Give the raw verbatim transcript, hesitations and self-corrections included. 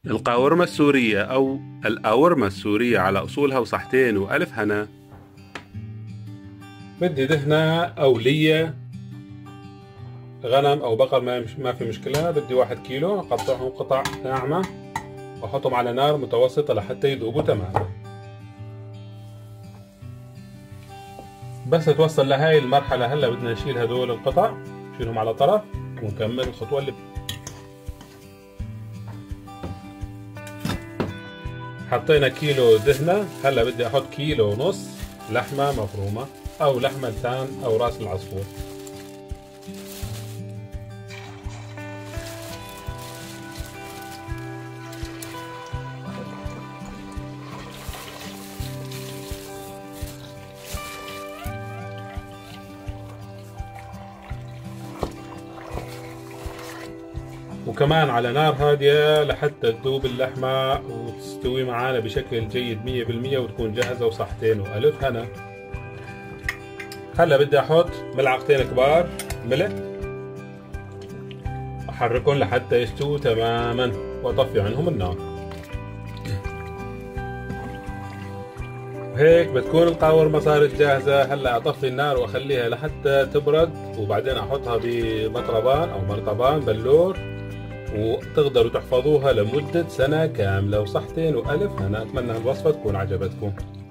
القاورمة السورية أو الأورمة السورية على أصولها وصحتين وألف هنا. بدي دهنة أو لية غنم أو بقر، ما في مشكلة. بدي واحد كيلو، أقطعهم قطع ناعمة وأحطهم على نار متوسطة لحتى يذوبوا تماما. بس توصل لهاي المرحلة هلا بدنا نشيل هدول القطع، نشيلهم على طرف ونكمل الخطوة اللي حطينا كيلو دهنة. هلا بدي احط كيلو ونص لحمة مفرومة او لحمة لسان او راس العصفور. وكمان على نار هادية لحتى تذوب اللحمة وتستوي معانا بشكل جيد مية بالمية وتكون جاهزة وصحتين وألف هنا. هلا بدي أحط ملعقتين كبار ملح، أحركهم لحتى يستووا تماما وأطفي عنهم النار. وهيك بتكون القاورمة صارت جاهزة. هلا أطفي النار وأخليها لحتى تبرد، وبعدين أحطها بمطربان أو مرطبان بلور، وتقدروا تحفظوها لمدة سنة كاملة وصحتين وألف هنا. أتمنى هالوصفة تكون عجبتكم.